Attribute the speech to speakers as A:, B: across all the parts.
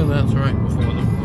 A: that's right before the border.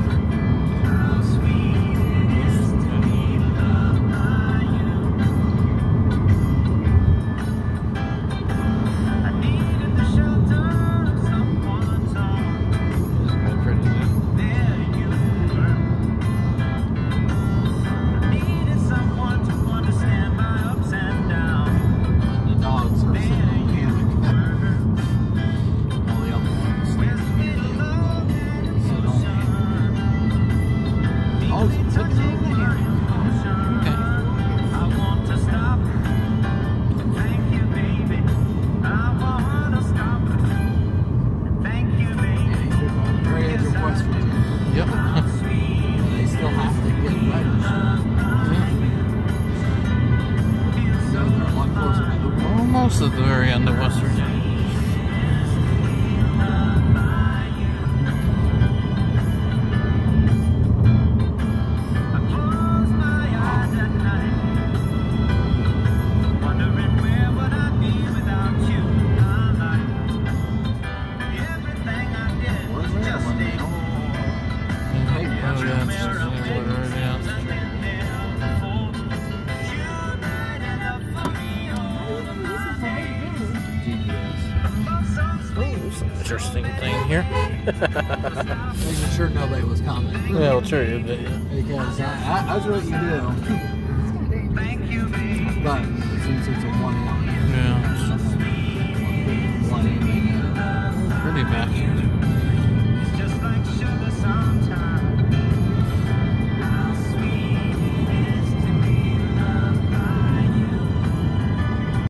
A: Almost at the very end of West Virginia. Interesting thing here.
B: Making sure nobody was coming.
A: Yeah, well, sure you did.
B: Because I was what you do. But since it's a 1 hour